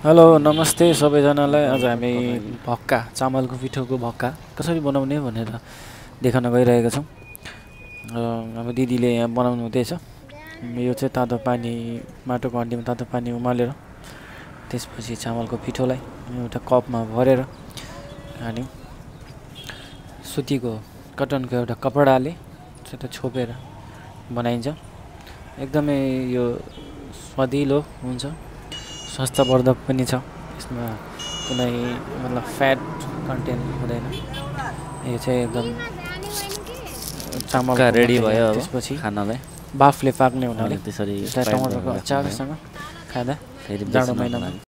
Hello नमस्ते सबैजनालाई। आज हामी भक्का चामलको पिठोको भक्का कसरी बनाउने भनेर देखाउन गइरहेका छौँ। अब दिदीले यहाँ बनाउनु हुँदैछ। यो चाहिँ तातो पानी, माटोको हड्डीमा तातो पानी उमालेर त्यसपछि चामलको पिठोलाई एउटा कपमा भरेर अनि सुतीको कटनको एउटा कपडाले त्यो छोपेर बनाइन्छ। एकदमै यो स्वादिलो हुन्छ, स्वास्थ्यवर्धक पनि छ। यसमा कुनै मतलब फ्याट कन्टेन्ट हुँदैन। यो चाहिँ एकदम चामल रेडी भयो। त्यसपछि खानालाई बाफले पाक्ने हुनाले त्यसरी टमाटरको अचारसँग खाँदा फेरि जाडो महिनामा